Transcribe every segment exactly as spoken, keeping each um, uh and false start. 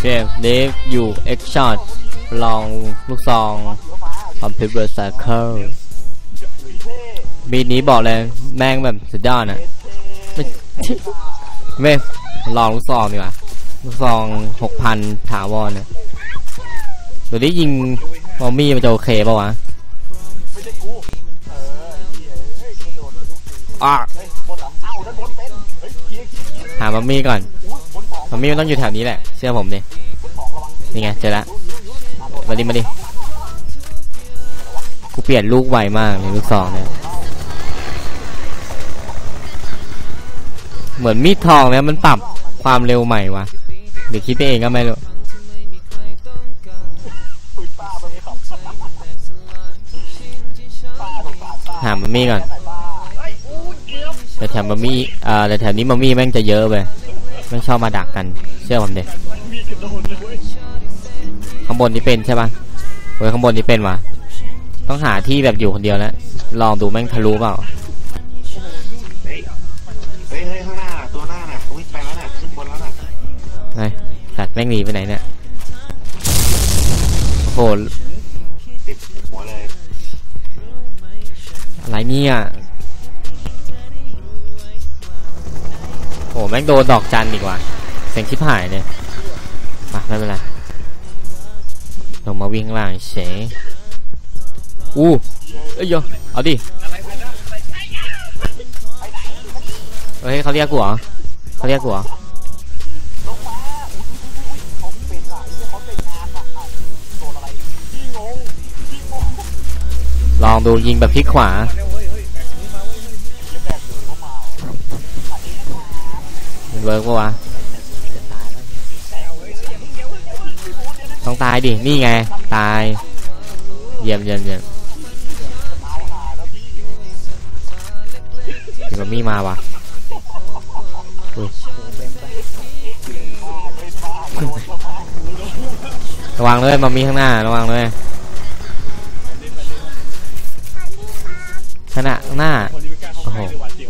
เกมนี้อยู่เอ็กช็อตลองลูกซองคอมพิวเตอร์ไซเคิลมีนี้บอกเลยแม่งแบบสุดยอดอ่ะไม่ไม่ลองลูกซองดีกว่าลูกซองหกพันถาวรเนี่ยเดี๋ยวนี้ยิงมอมมี่มันจะโอเคป่าวะอ่ะหามอมมี่ก่อนมอมมี่มันต้องอยู่แถวนี้แหละเชื่อผมดินี่ไงเจอแล้วมาดิมาดิกูเปลี่ยนลูกไวมากในลูกซองเนี่ยเหมือนมีดทองเนี่ยมันปรับความเร็วใหม่วะเดี๋ยวคิดไปเองก็ไม่รู้หามัมมี่ก่อนแต่แถวมัมมี่อ่าแต่แถวนี้มัมมี่แม่งจะเยอะไปไม่ชอบมาดักกันเชื่อผมเด็ข้างบนนี้เป็นใช่ปะเฮ้ยข้างบนนี้เป็นวะต้องหาที่แบบอยู่คนเดียวแล้วลองดูแม่งทะลุเปล่าเฮ้ยเฮ้ยข้างหน้าตัวหน้าน่ะอุ้ยไปแล้วน่ะขึ้นบนแล้วน่ะไงสัตว์แม่งหนีไปไหนเนี่ยโอ้โหติดหัวเลยอะไรเนี่ยโอ้แม่งโดนดอกจันอีกว่ะเซ็งชิบหายเลยมาไม่เป็นไรลงมาวิ่งข้างล่างเฉยอู้เอ้ยโยเอาดิเฮ้ยเขาเรียกกูเหรอเขาเรียกกูเหรอลองดูยิงแบบพลิกขวาเวิร์กปะวะต้องตายดินี่ไงตายเยี่ยมเยี่ยมเยี่ยมถึงกับมีมาวะระวังเลยมามีข้างหน้าระวังเลยขณะข้างหน้าโอ้โห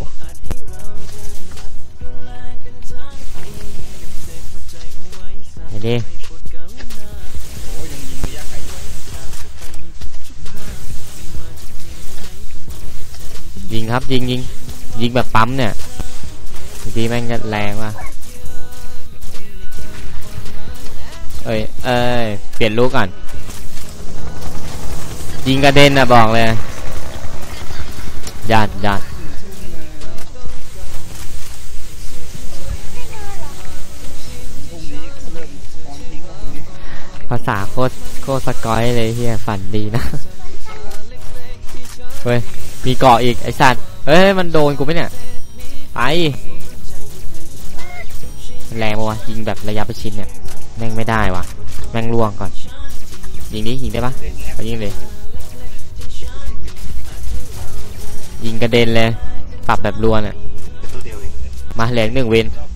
ไอ้ดิยิงครับยิงยิงยิงแบบปั๊มเนี่ยดีแม่งจะแรงว่ะเอ้ยเอ้ยเปลี่ยนลูกก่อนยิงกระเด็นนะบอกเลยยัดยัดภาษาโคตรโคตรสกอยเลยเฮียฝันดีนะเฮ้ยมีเกาะอีกไอสัตว์เฮ้ยมันโดนกูไหมเนี่ยไปแรงปะวะยิงแบบระยะประชิดเนี่ยแม่งไม่ได้วะแม่งล่วงก่อนยิงนี้ยิงได้ปะไปยิงเลยยิงกระเด็นเลยปรับแบบรัวเนี่ยมาเหลือหนึ่งเวน